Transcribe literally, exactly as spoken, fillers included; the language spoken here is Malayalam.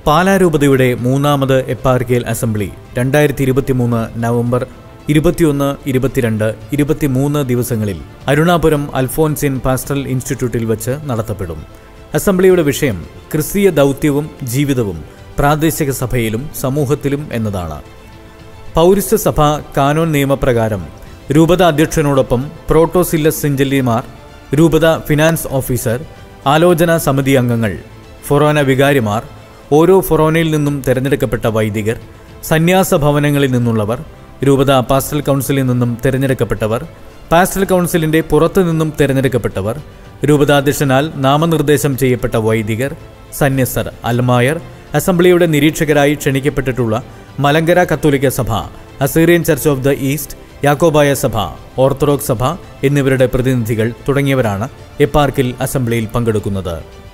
പാലാരൂപതയുടെ മൂന്നാമത് എപ്പാർക്കിയൽ അസംബ്ലി രണ്ടായിരത്തി ഇരുപത്തിമൂന്ന് നവംബർ ഇരുപത്തിയൊന്ന് ഇരുപത്തിരണ്ട് ഇരുപത്തിമൂന്ന് ദിവസങ്ങളിൽ അരുണാപുരം അൽഫോൻസിൻ പാസ്റ്ററൽ ഇൻസ്റ്റിറ്റ്യൂട്ടിൽ വച്ച് നടത്തപ്പെടും. അസംബ്ലിയുടെ വിഷയം ക്രിസ്തീയ ദൗത്യവും ജീവിതവും പ്രാദേശിക സഭയിലും സമൂഹത്തിലും എന്നതാണ്. പൗരസ്ത്യ സഭ കാനോൻ നിയമപ്രകാരം രൂപത അധ്യക്ഷനോടൊപ്പം പ്രോട്ടോസില്ലസ് സിഞ്ചല്ലിമാർ, രൂപത ഫിനാൻസ് ഓഫീസർ, ആലോചനാ സമിതി അംഗങ്ങൾ, ഫൊറോന വികാരിമാർ, ഓരോ ഫൊറോനയിൽ നിന്നും തിരഞ്ഞെടുക്കപ്പെട്ട വൈദികർ, സന്യാസ ഭവനങ്ങളിൽ നിന്നുള്ളവർ, രൂപത പാസ്റ്ററൽ കൗൺസിലിൽ നിന്നും തിരഞ്ഞെടുക്കപ്പെട്ടവർ, പാസ്റ്ററൽ കൗൺസിലിന്റെ പുറത്തു നിന്നും തിരഞ്ഞെടുക്കപ്പെട്ടവർ, രൂപതാധ്യക്ഷനാൽ നാമനിർദ്ദേശം ചെയ്യപ്പെട്ട വൈദികർ, സന്യസ്തർ, അൽമായർ, അസംബ്ലിയുടെ നിരീക്ഷകരായി ക്ഷണിക്കപ്പെട്ടിട്ടുള്ള മലങ്കര കത്തോലിക്ക സഭ, Assyrian church of the East, Yakobaya സഭ, ഓർത്തഡോക്സ് സഭ എന്നിവരുടെ പ്രതിനിധികൾ തുടങ്ങിയവരാണ് എപ്പാർക്കിൽ അസംബ്ലിയിൽ പങ്കെടുക്കുന്നത്.